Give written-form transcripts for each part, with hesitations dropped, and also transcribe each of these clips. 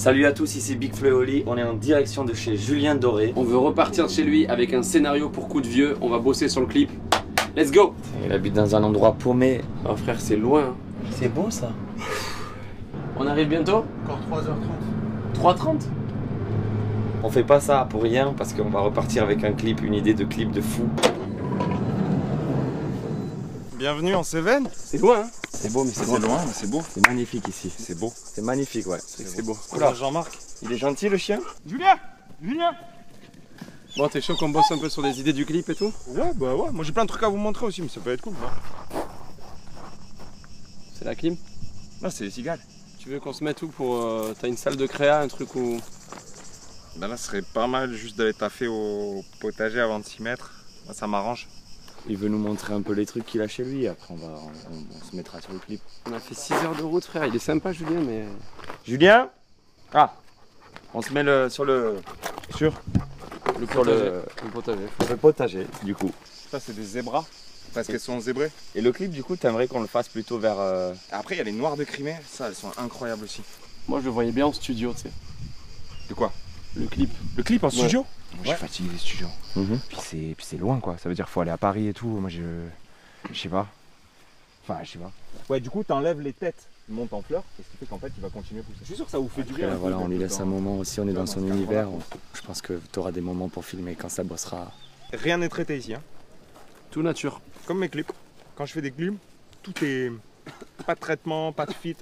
Salut à tous, ici Big Flo et Oli, on est en direction de chez Julien Doré. On veut repartir de chez lui avec un scénario pour coup de vieux, on va bosser sur le clip. Let's go! Il habite dans un endroit paumé. Oh frère, c'est loin. C'est beau ça. On arrive bientôt? Encore 3h30. 3h30? On fait pas ça pour rien parce qu'on va repartir avec un clip, une idée de clip de fou. Bienvenue en Cévennes. C'est loin, hein? C'est beau mais c'est C'est loin. loin, mais c'est beau. C'est magnifique ici. C'est beau. C'est magnifique, ouais. C'est beau. Oula. Jean-Marc. Il est gentil le chien? Julien! Julien! Bon, t'es chaud qu'on bosse un peu sur les idées du clip et tout? Ouais, bah ouais. Moi j'ai plein de trucs à vous montrer aussi, mais ça peut être cool. C'est la clim? Non, c'est les cigales. Tu veux qu'on se mette où pour... T'as une salle de créa, un truc où... Bah là, ce serait pas mal juste d'aller taffer au potager avant de s'y mettre. Là, ça m'arrange. Il veut nous montrer un peu les trucs qu'il a chez lui, après on se mettra sur le clip. On a fait 6 heures de route frère, il est sympa Julien mais... Julien? Ah! On se met sur le potager du coup. Ça, c'est des zébras. Parce qu'elles sont zébrées. Et le clip du coup t'aimerais qu'on le fasse plutôt vers... Après, il y a les noires de Crimée. Ça, elles sont incroyables aussi. Moi je le voyais bien en studio, tu sais. De quoi? Le clip. Le clip en studio? Moi, je Ouais. suis fatigué des studios. Mhm. Puis c'est loin, quoi. Ça veut dire qu'il faut aller à Paris et tout. Moi, je sais pas. Enfin, je sais pas. Ouais, du coup, t'enlèves les têtes, ils montent en fleurs, et ce qui fait qu'en fait, il va continuer à pousser. Je suis sûr que ça vous fait du Après, bien. là, voilà, on lui laisse un moment aussi, on est dans son univers. Voilà. Je pense que tu auras des moments pour filmer quand ça bossera. Rien n'est traité ici, hein. Tout nature. Comme mes clips. Quand je fais des clips, tout est. Pas de traitement, pas de fit.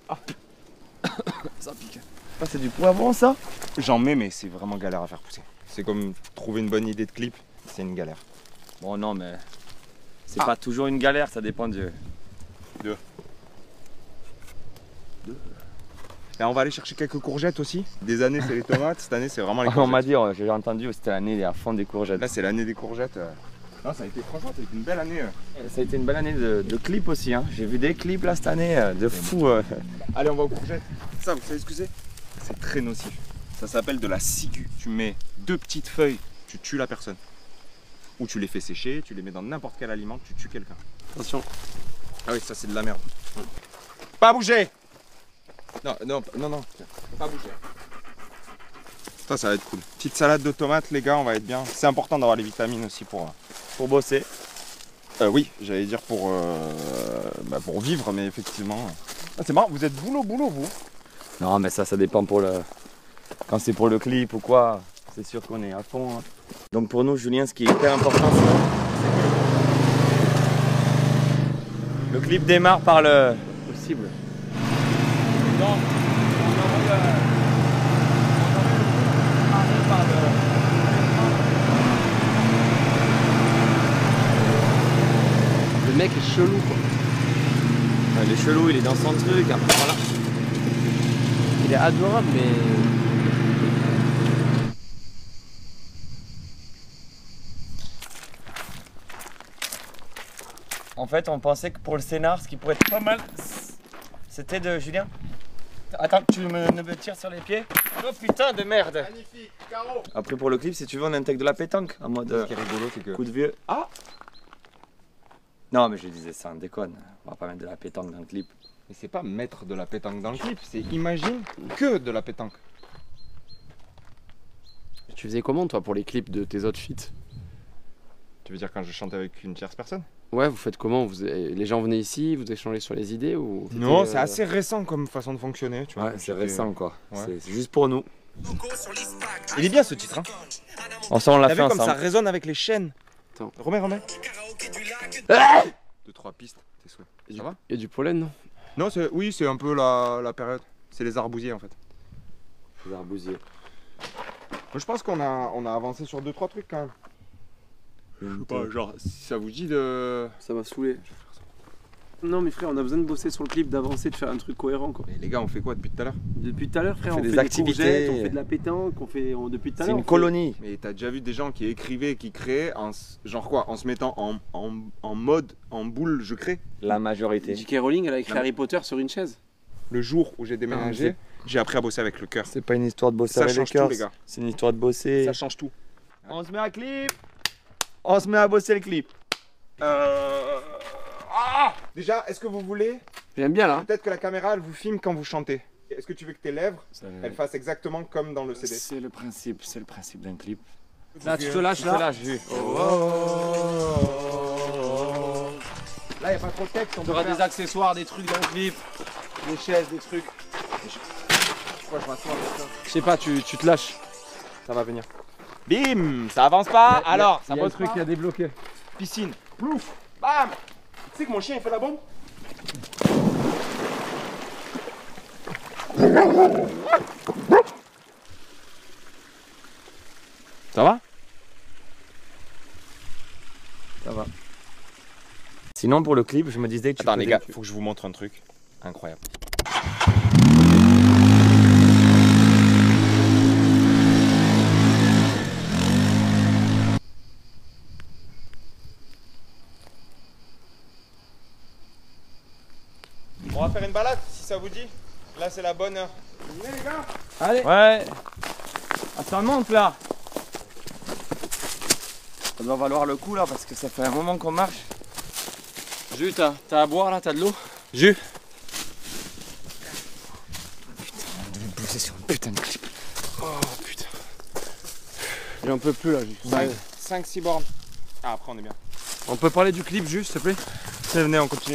Ça pique. Ah, c'est du poivron ça? J'en mets, mais c'est vraiment galère à faire pousser. C'est comme trouver une bonne idée de clip, c'est une galère. Bon non mais c'est pas toujours une galère, ça dépend de... Là, on va aller chercher quelques courgettes aussi. Des années, c'est les tomates. Cette année, c'est vraiment les On courgettes. m'a dit, j'ai entendu, c'était l'année à fond des courgettes. Là, c'est l'année des courgettes. Non, ça a été franchement, ça a été une belle année. Ça a été une belle année de clips aussi, hein. J'ai vu des clips là cette année, de fou. Allez, on va aux courgettes. Ça, vous savez ce que c'est? C'est très nocif. Ça s'appelle de la ciguë. Tu mets 2 petites feuilles, tu tues la personne. Ou tu les fais sécher, tu les mets dans n'importe quel aliment, tu tues quelqu'un. Attention. Ah oui, ça c'est de la merde. Pas bouger! Non, non, non, non, pas bouger. Ça va être cool. Petite salade de tomates, les gars, on va être bien. C'est important d'avoir les vitamines aussi pour bosser. Oui, j'allais dire pour vivre, mais effectivement. Ah, c'est marrant, vous êtes boulot, vous? Non mais ça dépend pour le... Quand c'est pour le clip ou quoi, c'est sûr qu'on est à fond. Hein. Donc pour nous, Julien, ce qui est hyper important, c'est que le clip démarre par le... Possible. Non, Le mec est chelou quoi. il est chelou, il est dans son truc, après voilà. Il est adorable mais... En fait, on pensait que pour le scénar, ce qui pourrait être pas mal, c'était de Julien. Attends, tu me tires sur les pieds. Oh putain de merde. Magnifique, carreau. Après pour le clip, si tu veux, on intègre de la pétanque en mode Ce qui est rigolo, c'est que. coup de vieux. Ah. Non mais je disais ça, on déconne. On va pas mettre de la pétanque dans le clip. Mais c'est pas mettre de la pétanque dans le clip, c'est imagine que de la pétanque. Tu faisais comment toi pour les clips de tes autres feats? Tu veux dire quand je chante avec une tierce personne? Ouais, vous faites comment? Les gens venaient ici, vous échangez sur les idées ou... Non, c'est assez récent comme façon de fonctionner, tu vois. Ouais, c'est récent quoi. Ouais. C'est juste pour nous. Il est bien ce titre, hein. On l'a T'as fait vu comme ça ensemble. résonne avec les chaînes? Attends. Remets. Ah 2-3 pistes, tes souhaits. Il Ça va? y a du pollen non? Non, oui, c'est un peu la période. C'est les arbousiers en fait. Les arbousiers. Moi, je pense qu'on a avancé sur 2-3 trucs quand même. Je sais pas, genre, si ça vous dit de. Ça m'a saoulé. Non mais frère, on a besoin de bosser sur le clip, d'avancer, de faire un truc cohérent quoi. Mais les gars, on fait quoi depuis tout à l'heure? Depuis tout à l'heure frère, On on fait fait des des activités. courgettes, on fait de la pétanque, depuis tout à C'est l'heure. une colonie. Mais t'as déjà vu des gens qui écrivaient, qui créaient, genre quoi, en se mettant en mode, en boule, je crée. La majorité. J.K. Rowling, elle a écrit Non. Harry Potter sur une chaise. Le jour où j'ai déménagé, j'ai appris à bosser avec le cœur. C'est pas une histoire de bosser Ça avec le change cœur. tout, les gars. C'est une histoire de bosser. Ça change tout. On se met à clip. On se met à bosser le clip. Déjà, est-ce que vous voulez J'aime bien là. peut-être que la caméra elle vous filme quand vous chantez? Est-ce que tu veux que tes lèvres, elles fassent exactement comme dans le CD? C'est le principe d'un clip. Là, tu te lâches là. Là, il Là, il n'y a pas trop de texte. On aura des accessoires, des trucs dans le clip, des chaises, des trucs. Pourquoi je m'assois avec ça? Je sais pas, tu te lâches. Ça va venir. Bim, ça avance pas. Alors, ça Il y a le bosse truc pas. qui a débloqué. Piscine. Plouf. Bam. Tu sais que mon chien il fait la bombe? Ça va? Ça va. Sinon, pour le clip, je me disais que tu Attends les faisais- gars, faut que je vous montre un truc incroyable. On va faire une balade si ça vous dit. Là c'est la bonne heure. Vous venez les gars? Allez. Ouais. Ah, ça monte là. Ça doit valoir le coup là parce que ça fait un moment qu'on marche. Jus, t'as à boire là, t'as de l'eau? Jus. Putain, on devait bosser sur un putain de clip. Oh putain. J'en peux plus là, Jus. 5-6 bornes. Ah après on est bien. On peut parler du clip, Jus, s'il te plaît? Venez on continue.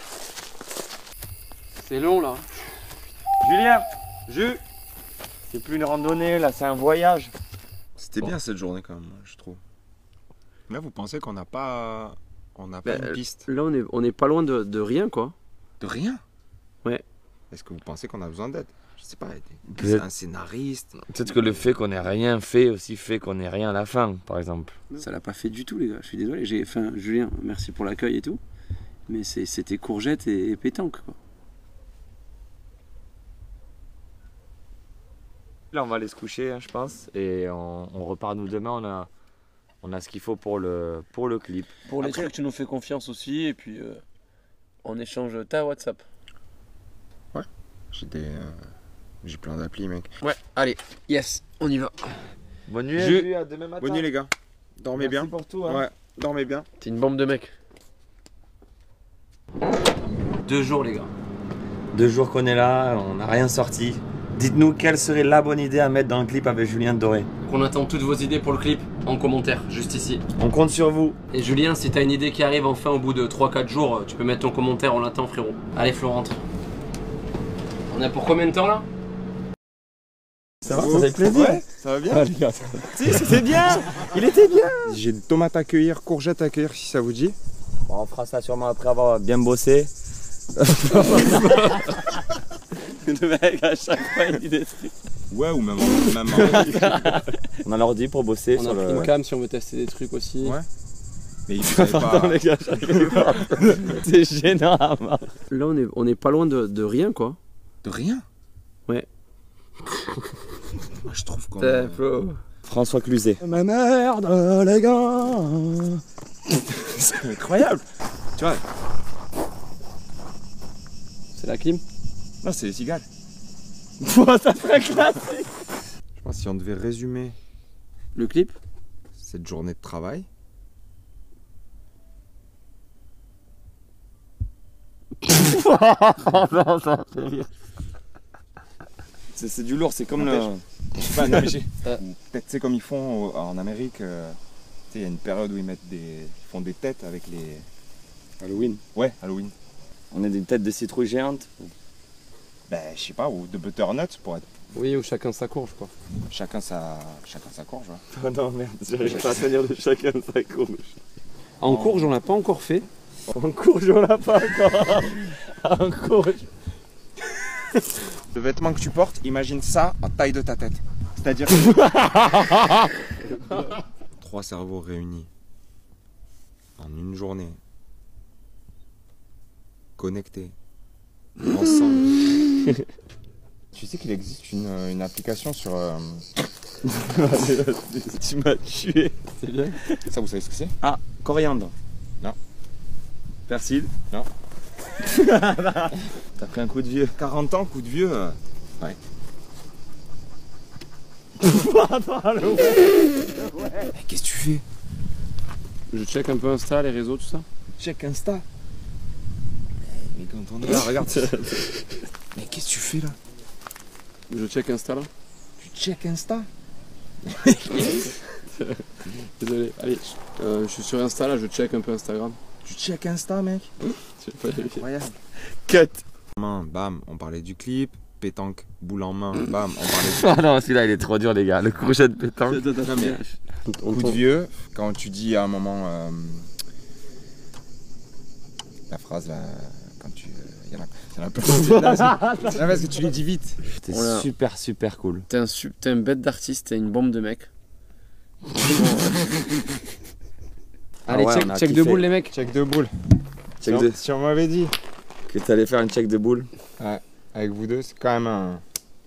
C'est long là. Julien, Jus. C'est plus une randonnée là, c'est un voyage. C'était bien cette journée quand même, je trouve. Là vous pensez qu'on n'a pas... On n'a pas une piste? Là, on est pas loin de rien quoi. De rien? Ouais. Est-ce que vous pensez qu'on a besoin d'aide? Je sais pas, Peut-être- un scénariste. Peut-être que le fait qu'on ait rien fait aussi fait qu'on ait rien à la fin, par exemple. Ça l'a pas fait du tout les gars, je suis désolé. Enfin, Julien, merci pour l'accueil et tout. Mais c'était courgette et pétanque quoi. Là, on va aller se coucher, hein, je pense, et on repart nous demain. On a ce qu'il faut pour le clip. Pour les Après- trucs, tu nous fais confiance aussi et puis on échange ta WhatsApp. J'ai plein d'applis mec. Ouais, allez, yes, on y va. Bonne nuit, Jus. Jus, à demain matin. Bonne nuit les gars. Dormez Merci bien. pour tout. Hein. Ouais, dormez bien. T'es une bombe de mec. 2 jours les gars. 2 jours qu'on est là, on n'a rien sorti. Dites-nous quelle serait la bonne idée à mettre dans le clip avec Julien Doré. On attend toutes vos idées pour le clip en commentaire, juste ici. On compte sur vous. Et Julien, si t'as une idée qui arrive enfin au bout de 3-4 jours, tu peux mettre ton commentaire, on l'attend frérot. Allez Flo, rentre. On est pour combien de temps là? Ça va, ça fait plaisir. Ouais, ça va bien. les gars, si, c'était bien. Il était bien. J'ai une tomate à cueillir, courgette à cueillir si ça vous dit. Bon, on fera ça sûrement après avoir bien bossé. Le mec, à chaque fois, il dit des trucs. Ouais, ou même On a l'ordi pour bosser On sur a pris le... une cam si on veut tester des trucs aussi. Ouais. Mais il savait pas. Pardon les gars, j'arrive pas. C'est gênant à mort. Là on est pas loin de rien quoi. De rien. Ouais. Moi je trouve qu'on... Flo. François Cluzet. Ma merde les gars. C'est incroyable. Tu vois. C'est la clim? Non, c'est les cigales. Ça ferait classe. Je pense que si on devait résumer Le clip? cette journée de travail. Non, ça fait rire. C'est du lourd, c'est comme le... Bah, non, mais peut-être c'est comme ils font en Amérique. Tu sais, il y a une période où ils font des têtes avec les... Halloween. Ouais, Halloween. On est des têtes de citrouilles géantes. Ben, je sais pas, ou de butternut pour être Oui, ou chacun sa courge quoi. chacun sa courge. Ouais. Oh non merde, j'arrive pas à tenir de chacun sa courge. En courge on l'a pas encore fait. En courge on l'a pas encore. En courge. Le vêtement que tu portes, imagine ça en taille de ta tête. C'est-à-dire 3 cerveaux réunis en une journée, connectés, ensemble. Tu sais qu'il existe une application sur... Tu m'as tué. C'est bien. Ça, vous savez ce que c'est? Ah, coriandre. Non. Persil. Non. T'as pris un coup de vieux. 40 ans, coup de vieux. Ouais. Qu'est-ce que tu fais? Je check un peu Insta, les réseaux, tout ça. Check Insta. Mais quand on est là, regarde. Mais qu'est-ce que tu fais là? Je check Insta là. Tu check Insta? Désolé, allez, je suis sur Insta là, je check un peu Instagram. Tu check Insta, mec? Je vais pas vérifier. Incroyable. Cut. Main, bam, on parlait du clip. Pétanque, boule en main, bam, on parlait du... Oh non, celui-là il est trop dur, les gars. Le crochet de pétanque. Non, mais, coup de vieux, quand tu dis à un moment la phrase là, quand tu... y en a un peu... C'est parce que tu les dis vite. C'était Voilà. super cool. T'es un bête d'artiste, t'es une bombe de mec. Allez, Ah ouais, check, on a check de kiffé. boule les mecs. Check de boule. Check de... Si on m'avait dit Que t'allais faire une check de boule. avec vous deux, c'est quand même un...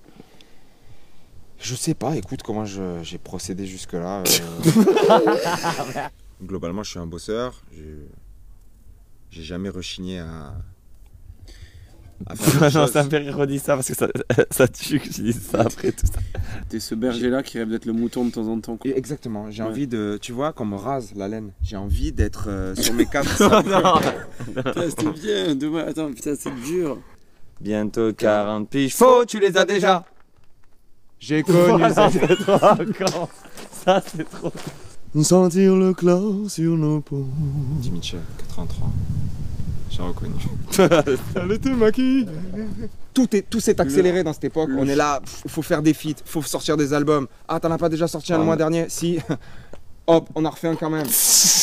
Je sais pas, écoute comment j'ai procédé jusque là. Globalement, je suis un bosseur. J'ai jamais rechigné à faire des Non, choses. ça me fait rire, redis ça parce que ça tue que je dise ça après tout ça. T'es ce berger là qui rêve d'être le mouton de temps en temps. Quoi. Et exactement, j'ai Ouais. envie de, tu vois, qu'on me rase la laine. J'ai envie d'être sur mes quatre. Putain, c'était bien, demain, attends, putain, c'est dur. Bientôt 40 piges. Faux, tu les as déjà. J'ai connu ça. C'est trop encore. Ça, c'est trop. Sentir le clos sur nos peaux. Dis Michel, 83. J'ai reconnu. Elle était maquillée. Tout s'est accéléré dans cette époque. On est là, faut faire des feats, faut sortir des albums. Ah, t'en as pas déjà sorti un le mois dernier? Si. Hop, on a refait un quand même.